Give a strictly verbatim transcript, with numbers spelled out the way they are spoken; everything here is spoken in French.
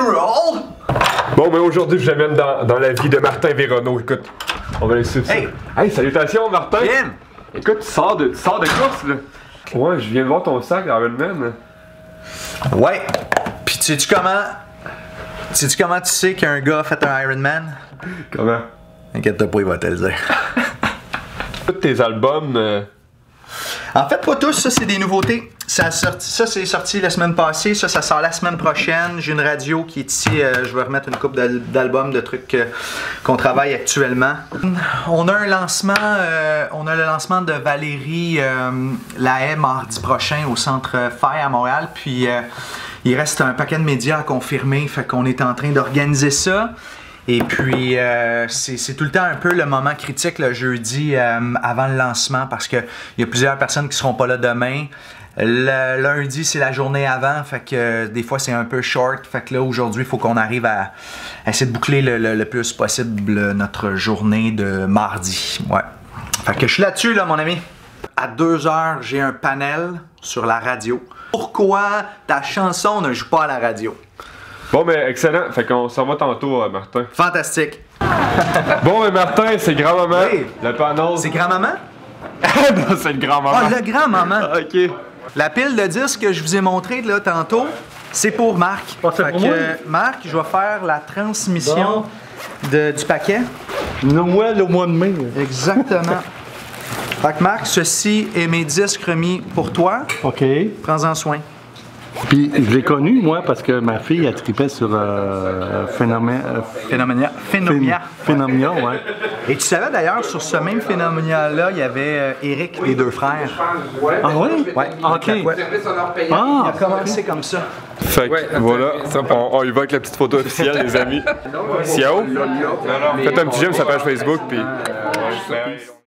roll! Bon, mais aujourd'hui, je l'amène dans, dans la vie de Martin Véronneau. Écoute, on va aller suivre ça. Hey! Hey, salutations, Martin! Bien! Écoute, tu sors de, tu sors de course, là. Ouais, je viens de voir ton sac, Ironman. Ouais! Pis tu sais-tu comment... Sais-tu comment tu sais qu'un gars a fait un Ironman? Comment? Inquiète-toi pas, il va te le dire. Tous tes albums... Euh... En fait, pas tous, ça c'est des nouveautés. Ça, sorti, ça c'est sorti la semaine passée, ça, ça sort la semaine prochaine. J'ai une radio qui est ici, euh, je vais remettre une coupe d'albums, de trucs euh, qu'on travaille actuellement. On a un lancement, euh, on a le lancement de Valérie euh, Lahaye mardi prochain au Centre Faye à Montréal. Puis euh, il reste un paquet de médias à confirmer, fait qu'on est en train d'organiser ça. Et puis, euh, c'est tout le temps un peu le moment critique le jeudi euh, avant le lancement parce qu'il y a plusieurs personnes qui seront pas là demain. Le lundi, c'est la journée avant, fait que euh, des fois c'est un peu short. Fait que là, aujourd'hui, il faut qu'on arrive à, à essayer de boucler le, le, le plus possible notre journée de mardi. Ouais. Fait que je suis là-dessus, là, mon ami. À deux heures, j'ai un panel sur la radio. Pourquoi ta chanson ne joue pas à la radio? Bon, mais excellent. Fait qu'on s'en va tantôt, euh, Martin. Fantastique. Bon, mais Martin, c'est grand-maman. Oui. Le panneau. C'est grand-maman? Non, c'est le grand-maman. Ah, le grand-maman. OK. La pile de disques que je vous ai montré là tantôt, c'est pour Marc. Ah, c'est fait pour que, moi? euh, Marc, je vais faire la transmission de, du paquet. Noël au mois de mai. Exactement. Fait que Marc, ceci est mes disques remis pour toi. OK. Prends-en soin. Puis je l'ai connu, moi, parce que ma fille, elle tripait sur euh, Phénomène. Euh, Phénoménia. Phénomia. Phénomène, ouais. Et tu savais d'ailleurs, sur ce même Phénoménia-là, il y avait euh, Eric, les deux frères. Ah oui? Ouais. OK. Ouais. Ah! Il a commencé comme ça. Fait que voilà, on, on y va avec la petite photo officielle, les amis. Ciao! Faites un petit j'aime sur sa page Facebook, puis...